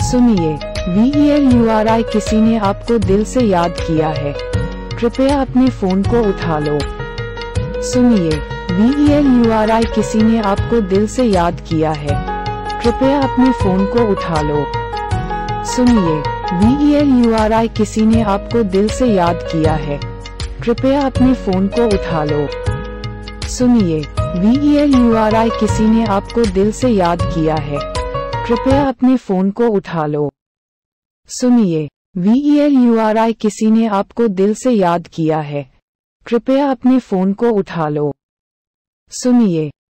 सुनिए, VELURI किसी ने आपको दिल से याद किया है, कृपया अपने फोन को उठा लो। सुनिए, VELURI किसी ने आपको दिल से याद किया है, कृपया अपने फोन को उठा लो। सुनिए, VELURI किसी ने आपको दिल से याद किया है, कृपया अपने फोन को उठा लो। सुनिए, VELURI किसी ने आपको दिल से याद किया है, कृपया अपने फोन को उठा लो। सुनिए, VELURI किसी ने आपको दिल से याद किया है, कृपया अपने फोन को उठा लो। सुनिए,